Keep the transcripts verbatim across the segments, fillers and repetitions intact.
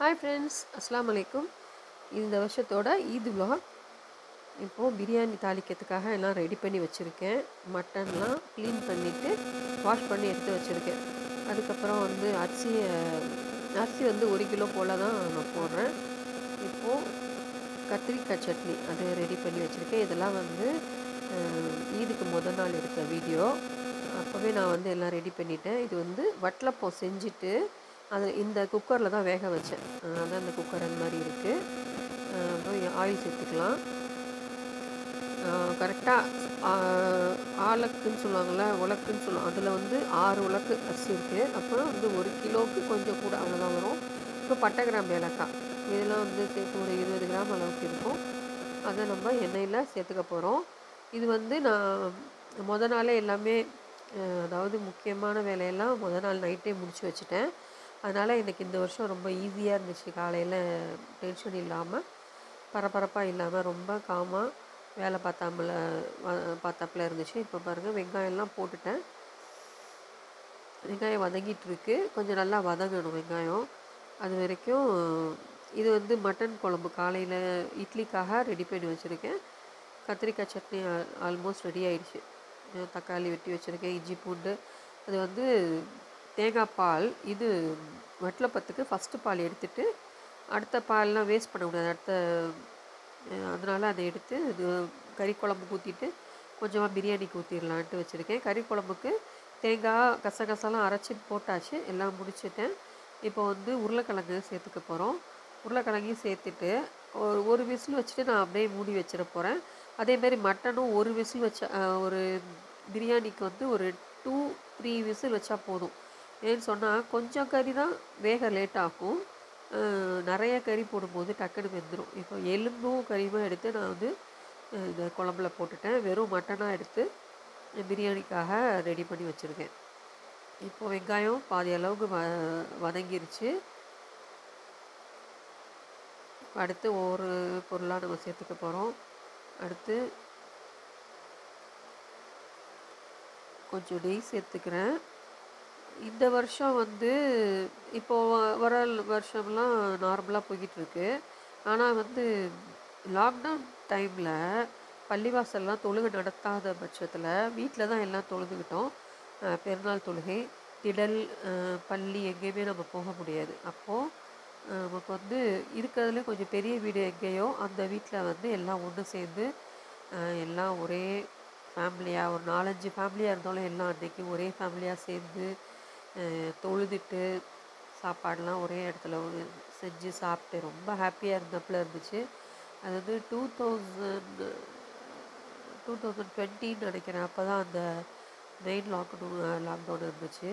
Hi friends, அஸ்ஸலாமு அலைக்கும். இந்த வருஷத்தோட ஈத் vlog. இப்போது பிரியாணி தாளிக்கிறதுக்காக எல்லாம் ரெடி பண்ணி வச்சுருக்கேன். மட்டன்லாம் க்ளீன் பண்ணிவிட்டு வாஷ் பண்ணி எடுத்து வச்சுருக்கேன். அதுக்கப்புறம் வந்து அரிசியை அரிசி வந்து ஒரு கிலோ போல் தான் நான் போடுறேன். இப்போது கத்திரிக்காய் சட்னி அது ரெடி பண்ணி வச்சுருக்கேன். இதெல்லாம் வந்து ஈதுக்கு முதல் நாள் எடுத்த வீடியோ. அப்போவே நான் வந்து எல்லாம் ரெடி பண்ணிட்டேன். இது வந்து வட்டலப்பம் செஞ்சுட்டு அது இந்த குக்கரில் தான் வேக வச்சேன். அதான் இந்த குக்கர் அந்த மாதிரி இருக்குது. அப்புறம் ஆயில் சேர்த்துக்கலாம். கரெக்டாக ஆலக்குன்னு சொல்லுவாங்கள்ல, உலக்குன்னு சொல்லுவாங்க. அதில் வந்து ஆறு உலக்கு அரிசி இருக்குது. அப்புறம் வந்து ஒரு கிலோவுக்கு கொஞ்சம் கூட அவ்வளோதான் வரும். இப்போ பட்டை கிராம்பு ஏலக்காய் இதெல்லாம் வந்து சேர்த்து ஒரு இருபது கிராம் அளவுக்கு இருக்கும். அதை நம்ம எண்ணெயில் சேர்த்துக்க போகிறோம். இது வந்து நான் முத நாளே எல்லாமே, அதாவது முக்கியமான வேலையெல்லாம் முத நாள் நைட்டே முடித்து வச்சுட்டேன். அதனால் எனக்கு இந்த வருஷம் ரொம்ப ஈஸியாக இருந்துச்சு. காலையில் டென்ஷன் இல்லாமல், பரபரப்பாக இல்லாமல், ரொம்ப காமாக வேலை பார்த்தாமல பார்த்தாப்புல இருந்துச்சு. இப்போ பாருங்கள், வெங்காயம்லாம் போட்டுட்டேன். வெங்காயம் வதங்கிட்டுருக்கு. கொஞ்சம் நல்லா வதங்கணும் வெங்காயம். அது வரைக்கும் இது வந்து மட்டன் குழம்பு காலையில் இட்லிக்காக ரெடி பண்ணி வச்சுருக்கேன். கத்திரிக்காய் சட்னி ஆல்மோஸ்ட் ரெடி ஆகிடுச்சு. தக்காளி வெட்டி வச்சுருக்கேன், இஞ்சி பூண்டு. அது வந்து தேங்காய் பால். இது வட்டலப்பத்துக்கு ஃபஸ்ட்டு பால் எடுத்துகிட்டு அடுத்த பால்லாம் வேஸ்ட் பண்ணக்கூடாது. அடுத்த அதனால் அதை எடுத்து இது கறி குழம்புக்கு ஊற்றிட்டு கொஞ்சமாக பிரியாணிக்கு ஊற்றிடலான்ட்டு வச்சுருக்கேன். கறி குழம்புக்கு தேங்காய் கசகசாலாம் அரைச்சி போட்டாச்சு, எல்லாம் முடிச்சுட்டேன். இப்போ வந்து உருளைக்கிழங்கு சேர்த்துக்க போகிறோம். உருளைக்கிழங்கையும் சேர்த்துட்டு ஒரு ஒரு விசில் வச்சுட்டு நான் அப்படியே மூடி வச்சிட போகிறேன். அதேமாரி மட்டனும் ஒரு விசில் வச்சா, ஒரு பிரியாணிக்கு வந்து ஒரு டூ த்ரீ விசில் வச்சா போதும். ஏன்னு சொன்னால் கொஞ்சம் கறி தான் வேக லேட் ஆகும். நிறைய கறி போடும்போது டக்குன்னு வெந்துடும். இப்போ எலும்பும் கறியுமாக எடுத்து நான் வந்து இந்த குழம்புல போட்டுட்டேன். வெறும் மட்டனாக எடுத்து பிரியாணிக்காக ரெடி பண்ணி வச்சுருக்கேன். இப்போது வெங்காயம் பாதி அளவுக்கு வ வதங்கிருச்சு. அடுத்து ஒவ்வொரு பொருளாக நம்ம சேர்த்துக்க போகிறோம். அடுத்து கொஞ்சம் நெய் சேர்த்துக்கிறேன். இந்த வருஷம் வந்து இப்போது வர வருஷம்லாம் நார்மலாக போய்கிட்டுருக்கு. ஆனால் வந்து லாக்டவுன் டைமில் பள்ளிவாசல்லாம் தொழுகை நடத்தாத பட்சத்தில் வீட்டில் தான் எல்லாம் தொழுதுகிட்டோம். பெருநாள் தொழுகை, திடல், பள்ளி எங்கேயுமே நம்ம போக முடியாது. அப்போது நமக்கு வந்து இருக்கிறதுல கொஞ்சம் பெரிய வீடு எங்கேயோ அந்த வீட்டில் வந்து எல்லாம் ஒன்று சேர்ந்து எல்லாம் ஒரே ஃபேமிலியாக, ஒரு நாலஞ்சு ஃபேமிலியாக இருந்தாலும் எல்லாம் அன்றைக்கி ஒரே ஃபேமிலியாக சேர்ந்து தொழுதுட்டு சாப்பாடெலாம் ஒரே இடத்துல செஞ்சு சாப்பிட்டு ரொம்ப ஹாப்பியாக இருந்தப்பில் இருந்துச்சு. அது வந்து டூ தௌசண்ட் டூ தௌசண்ட் டுவெண்ட்டின்னு நினைக்கிறேன். அப்போ தான் அந்த மெயின் லாக்டவுன் லாக்டவுன் இருந்துச்சு.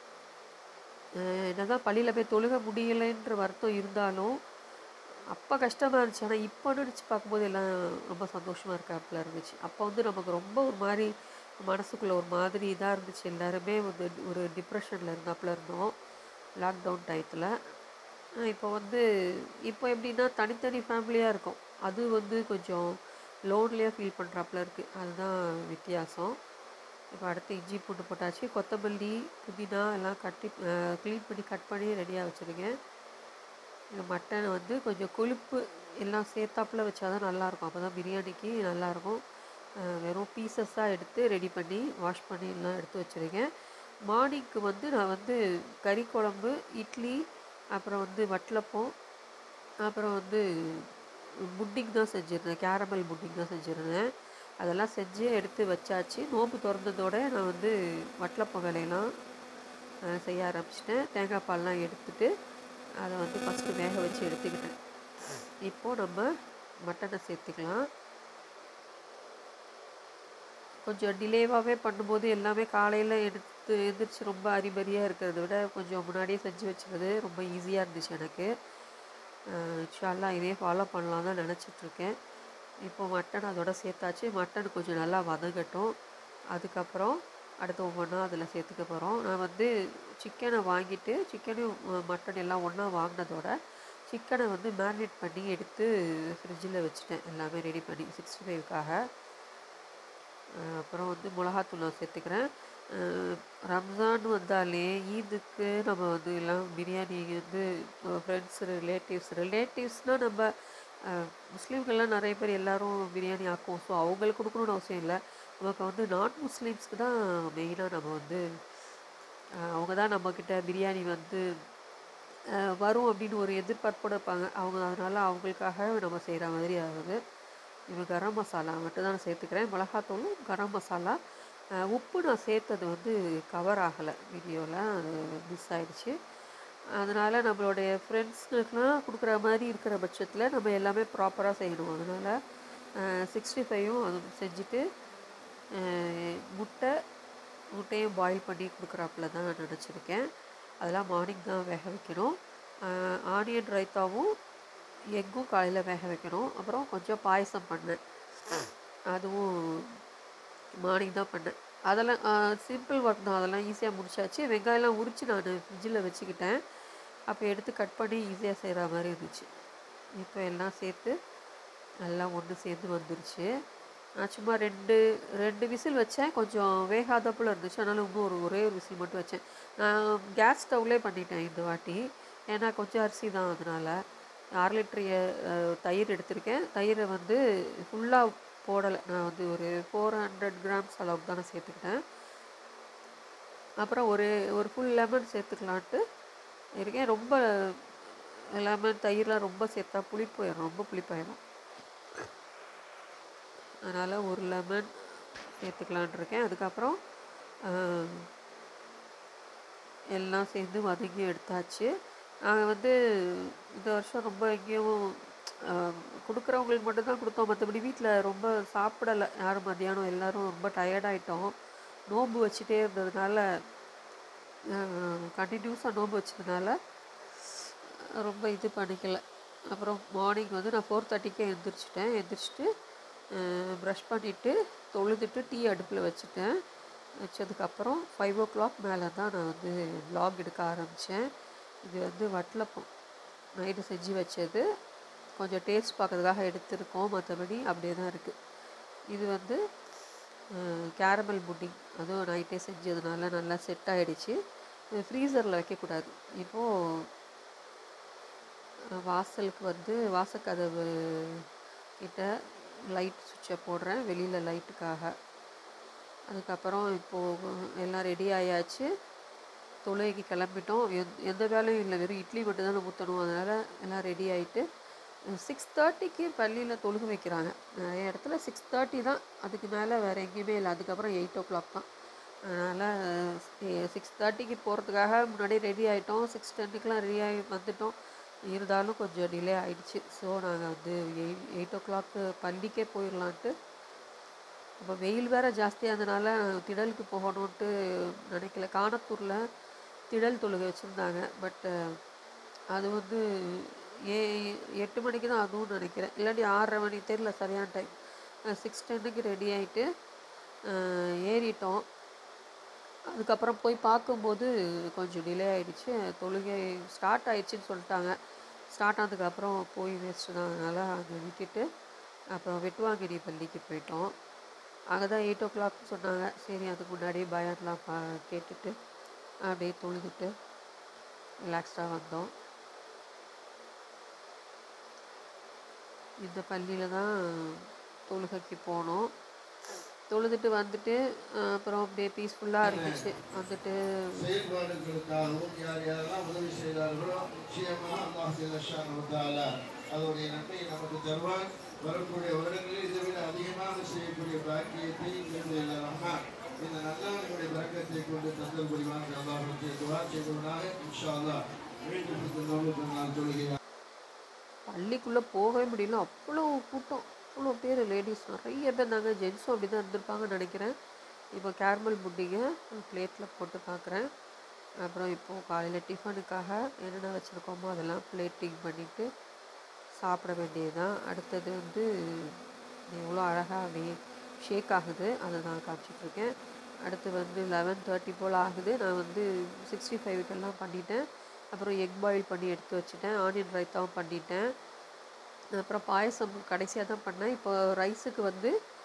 என்ன தான் பள்ளியில் போய் தொழுக முடியலைன்ற வருத்தம் இருந்தாலும் அப்போ கஷ்டமாக இருந்துச்சு. ஆனால் இப்போ நினச்சி பார்க்கும்போது எல்லாம் ரொம்ப சந்தோஷமாக இருக்காப்புல இருந்துச்சு. அப்போ வந்து நமக்கு ரொம்ப ஒரு மாதிரி மனசுக்குள்ளே ஒரு மாதிரி இதாக இருந்துச்சு. எல்லாருமே வந்து ஒரு டிப்ரெஷனில் இருந்தாப்புல இருந்தோம் லாக்டவுன் டயத்தில். இப்போ வந்து இப்போ எப்படின்னா தனித்தனி ஃபேமிலியாக இருக்கும். அது வந்து கொஞ்சம் லோன்லியாக ஃபீல் பண்ணுறாப்புல இருக்குது. அதுதான் வித்தியாசம். இப்போ அடுத்து இஞ்சி பூண்டு போட்டாச்சு. கொத்தமல்லி, புதினா எல்லாம் கட்டி க்ளீன் பண்ணி கட் பண்ணி ரெடியாக வச்சுருக்கேன். இந்த மட்டனை வந்து கொஞ்சம் கொழுப்பு எல்லாம் சேர்த்தாப்புல வச்சா தான் நல்லாயிருக்கும். அப்போ தான் பிரியாணிக்கு நல்லாயிருக்கும். வெறும் பீசஸாக எடுத்து ரெடி பண்ணி வாஷ் பண்ணி எல்லாம் எடுத்து வச்சுருக்கேன். மார்னிங்க்கு வந்து நான் வந்து கறி குழம்பு, இட்லி, அப்புறம் வந்து வட்டலப்பம், அப்புறம் வந்து புட்டிங் தான் செஞ்சுருந்தேன். கேரமல் புட்டிங் தான் செஞ்சுருந்தேன். அதெல்லாம் செஞ்சு எடுத்து வச்சாச்சு. நோம்பு திறந்ததோடு நான் வந்து வட்டலப்பம் வேலையெல்லாம் செய்ய ஆரம்பிச்சிட்டேன். தேங்காய் பால்லாம் எடுத்துகிட்டு அதை வந்து ஃபஸ்ட்டு வேக வச்சு எடுத்துக்கிட்டேன். இப்போது நம்ம மட்டனை சேர்த்துக்கலாம். கொஞ்சம் டிலேவாகவே பண்ணும்போது எல்லாமே காலையில் எடுத்து எழுந்திரிச்சு ரொம்ப அரிபரியாக இருக்கிறத விட கொஞ்சம் முன்னாடியே செஞ்சு வச்சுருது ரொம்ப ஈஸியாக இருந்துச்சு எனக்கு. இன்ஷா அல்லாஹ் இதே ஃபாலோ பண்ணலாம் தான் நினச்சிட்ருக்கேன். இப்போது மட்டன் அதோட சேர்த்தாச்சு. மட்டன் கொஞ்சம் நல்லா வதங்கட்டும். அதுக்கப்புறம் அடுத்து ஒவ்வொன்றா அதில் சேர்த்துக்க போகிறோம். நான் வந்து சிக்கனை வாங்கிட்டு சிக்கனையும் மட்டன் எல்லாம் ஒன்றா வாங்கினதோட சிக்கனை வந்து மேரினேட் பண்ணி எடுத்து ஃப்ரிட்ஜில் வச்சுட்டேன், எல்லாமே ரெடி பண்ணி சிக்ஸ்டி ஃபைவ்க்காக. அப்புறம் வந்து மிளகாத்தூள் நான் சேர்த்துக்கிறேன். ரம்ஜான் வந்தாலே ஈதுக்கு நம்ம வந்து எல்லாம் பிரியாணி வந்து ஃப்ரெண்ட்ஸ் ரிலேட்டிவ்ஸ் ரிலேட்டிவ்ஸ்னால் நம்ம முஸ்லீம்கள்லாம் நிறைய பேர் எல்லோரும் பிரியாணி ஆக்குவோம். ஸோ அவங்களுக்கு கொடுக்கணுன்னு அவசியம் இல்லை. நமக்கு வந்து நான் முஸ்லீம்ஸ்க்கு தான் மெயினாக நம்ம வந்து அவங்க தான் நம்மக்கிட்ட பிரியாணி வந்து வரும் அப்படின்னு ஒரு எதிர்பார்ப்போடு இருப்பாங்க அவங்க. அதனால் அவங்களுக்காக நம்ம செய்கிற மாதிரி ஆகுது. இப்போ கரம் மசாலா மட்டும் தான் நான் சேர்த்துக்கிறேன். மிளகாத்தூளும் கரம் மசாலா. உப்பு நான் சேர்த்தது வந்து கவர் ஆகலை வீடியோவில், அது மிஸ் ஆகிடுச்சு. அதனால் நம்மளுடைய ஃப்ரெண்ட்ஸுக்கெலாம் கொடுக்குற மாதிரி இருக்கிற பட்சத்தில் நம்ம எல்லாமே ப்ராப்பராக செய்யணும். அதனால் சிக்ஸ்டி ஃபைவும் அது செஞ்சுட்டு முட்டை முட்டையும் பாயில் பண்ணி கொடுக்குறாப்புல தான் நான் நினச்சிருக்கேன். அதெல்லாம் மார்னிங் தான் வேக வைக்கணும். ஆனியன் ரைத்தாவும் எக்கும் காலையில் வேக வைக்கணும். அப்புறம் கொஞ்சம் பாயசம் பண்ணேன், அதுவும் மார்னிங் தான் பண்ணேன். அதெல்லாம் சிம்பிள் ஒர்க் தான், அதெல்லாம் ஈஸியாக முடிச்சாச்சு. வெங்காயம்லாம் உரித்து நான் ஃப்ரிட்ஜில் வச்சுக்கிட்டேன். அப்போ எடுத்து கட் பண்ணி ஈஸியாக செய்கிற மாதிரி இருந்துச்சு. இப்போ எல்லாம் சேர்த்து நல்லா ஒன்று சேர்ந்து வந்துருச்சு. நான் சும்மா ரெண்டு ரெண்டு விசில் வச்சேன். கொஞ்சம் வேகாதப்போல் இருந்துச்சு, அதனால் இன்னும் ஒரு ஒரே ஒரு விசில் மட்டும் வச்சேன். நான் கேஸ் ஸ்டவ்லேயே பண்ணிட்டேன் இந்த வாட்டி, ஏன்னா கொஞ்சம் அரிசி தான். அதனால் அரை லிட்ரு தயிர் எடுத்திருக்கேன். தயிரை வந்து ஃபுல்லாக போடலை, நான் வந்து ஒரு ஃபோர் ஹண்ட்ரட் கிராம்ஸ் அளவுக்கு தான் நான் சேர்த்துக்கிட்டேன். அப்புறம் ஒரு ஒரு ஃபுல் லெமன் சேர்த்துக்கலான்ட்டு இருக்கேன். ரொம்ப லெமன் தயிர்லாம் ரொம்ப சேர்த்தா புளிப்பாயிடும், ரொம்ப புளிப்பாயிடும். அதனால் ஒரு லெமன் சேர்த்துக்கலான் இருக்கேன். அதுக்கப்புறம் எல்லாம் சேர்ந்து வதங்கி எடுத்தாச்சு. நாங்கள் வந்து இந்த வருஷம் ரொம்ப எங்கேயும் கொடுக்குறவங்களுக்கு மட்டும்தான் கொடுத்தோம். மற்றபடி வீட்டில் ரொம்ப சாப்பிடலை யாரும். மத்தியானம் எல்லோரும் ரொம்ப டயர்டாயிட்டோம். நோன்பு வச்சுட்டே இருந்ததுனால, கண்டினியூஸாக நோன்பு வச்சதுனால ரொம்ப இது பண்ணிக்கலை. அப்புறம் மார்னிங் வந்து நான் ஃபோர் தேர்ட்டிக்கே எழுந்திரிச்சிட்டேன். எழுந்திரிச்சிட்டு ப்ரஷ் பண்ணிவிட்டு தொழுதுட்டு டீ அடுப்பில் வச்சுட்டேன். வச்சதுக்கப்புறம் ஃபைவ் ஓ கிளாக் மேலே தான் நான் வந்து வ்ளாக் எடுக்க ஆரம்பித்தேன். இது வந்து வட்டலப்பம் நைட்டு செஞ்சு வச்சது, கொஞ்சம் டேஸ்ட் பார்க்கறதுக்காக எடுத்துருக்கோம், மற்றபடி அப்படியே தான் இருக்குது. இது வந்து கேரமல் புட்டிங், அதுவும் நைட்டே செஞ்சதுனால நல்லா செட் ஆகிடுச்சு. ஃப்ரீசரில் வைக்கக்கூடாது. இப்போது வாசலுக்கு வந்து வாசக்கதவு கிட்ட லைட் சுவிட்சை போடுறேன், வெளியில் லைட்டுக்காக. அதுக்கப்புறம் இப்போது எல்லாம் ரெடி ஆயாச்சு. தொழுகைக்கு கிளம்பிட்டோம். எந் எந்த வேலையும் இல்லை, வெறும் இட்லி மட்டும் தான் ஊற்றணும். அதனால் எல்லாம் ரெடி ஆகிட்டு சிக்ஸ் தேர்ட்டிக்கு பள்ளியில் தொழுக வைக்கிறாங்க. நிறைய இடத்துல சிக்ஸ் தேர்ட்டி தான், அதுக்கு மேலே வேறு எங்கேயுமே இல்லை. அதுக்கப்புறம் எயிட் ஓ கிளாக் தான். அதனால் சிக்ஸ் தேர்ட்டிக்கு போகிறதுக்காக முன்னாடி ரெடி ஆகிட்டோம். சிக்ஸ் டென்னுக்கெலாம் ரெடி ஆகி வந்துவிட்டோம். இருந்தாலும் கொஞ்சம் டிலே ஆகிடுச்சு. ஸோ நாங்கள் வந்து எயிட் எயிட் ஓ கிளாக்கு பள்ளிக்கே போயிடலான்ட்டு. அப்போ வெயில் வேறு ஜாஸ்தியாக இருந்தனால திடலுக்கு போகணுன்ட்டு நினைக்கல. காணத்தூரில் திடல் தொழுகை வச்சுருந்தாங்க. பட்டு அது வந்து ஏ எட்டு மணிக்கு தான் அதுவும் நினைக்கிறேன், இல்லாட்டி ஆறரை மணி தெரியல சரியான டைம். சிக்ஸ் டென்னுக்கு ரெடி ஆகிட்டு ஏறிட்டோம். அதுக்கப்புறம் போய் பார்க்கும்போது கொஞ்சம் டிலே ஆகிடுச்சு. தொழுகை ஸ்டார்ட் ஆகிடுச்சின்னு சொல்லிட்டாங்க. ஸ்டார்ட் ஆனதுக்கப்புறம் போய் வேஸ்ட்டு தான். அதனால் அங்கே விட்டுட்டு அப்புறம் வெட்டுவாங்கிடி பள்ளிக்கு போயிட்டோம். அங்கே தான் எயிட் ஓ கிளாக் சொன்னாங்க. சரி, அதுக்கு முன்னாடியே பயான்லாம் பா கேட்டுட்டு அப்படியே தொழுதுட்டு ரிலாக்ஸ்டாக வந்தோம். இந்த பள்ளியில் தான் தொழுகைக்கு போனோம். தொழுதுட்டு வந்துட்டு அப்புறம் அப்படியே பீஸ்ஃபுல்லாக இருந்துச்சு. வந்துட்டு செயல்பாடுகளுக்காகவும் யார் யாரெல்லாம் உதவி செய்கிறார்களோ நிச்சயமாக அல்லாஹ் அதோடைய நன்மையை நமக்கு தருவார். வரக்கூடிய வருடங்களில் இதை விட அதிகமாக செய்யக்கூடிய பாக்கியத்தை ரஹ்மான் இந்த நல்லாவுடைய பரக்கத்தை கொண்டு தந்தல் புரிவாங்க. அல்லாஹ்வுக்கு துஆ செய்வதாக இன்ஷா அல்லாஹ் மீண்டும் நோன்பு நாள் தொழுகை. பள்ளிக்குள்ளே போகவே முடியல, அவ்வளோ கூட்டம், அவ்வளோ பேர். லேடிஸ் நிறைய பேர் இருந்தாங்க, ஜென்ஸும் அப்படி தான் இருந்திருப்பாங்கன்னு நினைக்கிறேன். இப்போ கேரமல் புட்டிங்க பிளேட்டில் போட்டு பார்க்குறேன். அப்புறம் இப்போது காலையில் டிஃபனுக்காக என்னென்ன வச்சுருக்கோமோ அதெல்லாம் பிளேட்டிங் பண்ணிவிட்டு சாப்பிட வேண்டியது தான். அடுத்தது வந்து எவ்வளோ அழகாக அப்படியே ஷேக் ஆகுது, அதை நான் காமிச்சிட்ருக்கேன். அடுத்து வந்து லெவன் தேர்ட்டி போல் ஆகுது. நான் வந்து சிக்ஸ்டி ஃபைவுக்கெல்லாம் பண்ணிட்டேன். அப்புறம் எக் பாயில் பண்ணி எடுத்து வச்சுட்டேன். ஆனியன் ரைத்தாவும் பண்ணிட்டேன். அப்புறம் பாயசம் கடைசியாக தான் பண்ணேன். இப்போ ரைஸுக்கு வந்து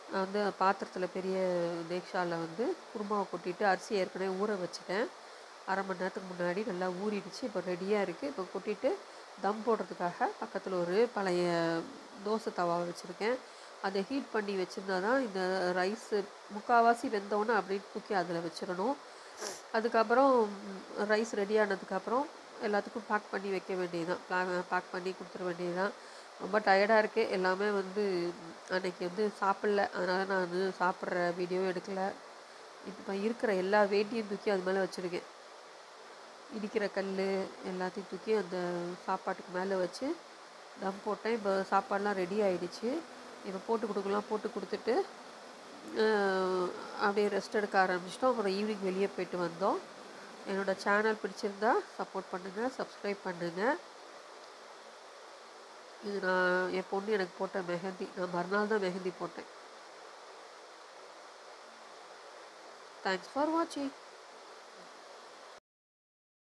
நான் வந்து பாத்திரத்தில் பெரிய தேக்ஷாவில் வந்து குருமாவை கொட்டிட்டு அரிசி ஏற்கனவே ஊற வச்சுட்டேன். அரை மணி நேரத்துக்கு முன்னாடி நல்லா ஊறிடுச்சு. இப்போ ரெடியாக இருக்குது. இப்போ கொட்டிட்டு தம் போடுறதுக்காக பக்கத்தில் ஒரு பழைய தோசை தவா வச்சுருக்கேன். அதை ஹீட் பண்ணி வச்சுருந்தா தான் இந்த ரைஸு முக்கால்வாசி வெந்தோன்னே அப்படியே தூக்கி அதில் வச்சிடணும். அதுக்கப்புறம் ரைஸ் ரெடி ஆனதுக்கப்புறம் எல்லாத்துக்கும் பேக் பண்ணி வைக்க வேண்டியதுதான். ப்ளா பேக் பண்ணி கொடுத்துட வேண்டியதுதான். ரொம்ப டயர்டாக இருக்குது. எல்லாமே வந்து அன்றைக்கி வந்து சாப்பிடல. அதனால் நான் வந்து சாப்பிட்ற வீடியோவும் எடுக்கலை. இப்போ இருக்கிற எல்லா வெயிட்டையும் தூக்கி அது மேலே வச்சுருக்கேன். இடிக்கிற கல் எல்லாத்தையும் தூக்கி அந்த சாப்பாட்டுக்கு மேலே வச்சு தம் போட்டேன். இப்போ சாப்பாடெலாம் ரெடி ஆகிடுச்சு. இப்போ போட்டு கொடுக்கலாம் போட்டு கொடுத்துட்டு அப்படியே ரெஸ்ட் எடுக்க ஆரம்பிச்சிட்டோம். அப்புறம் ஈவினிங் வெளியே போயிட்டு வந்தோம். என்னோடய சேனல் பிடிச்சிருந்தா சப்போர்ட் பண்ணுங்கள், சப்ஸ்கிரைப் பண்ணுங்கள். இது நான் என் பொண்ணு எனக்கு போட்ட மெஹந்தி. நான் மறுநாள் தான் மெஹந்தி போட்டேன். தேங்க்ஸ் ஃபார் வாட்சிங்.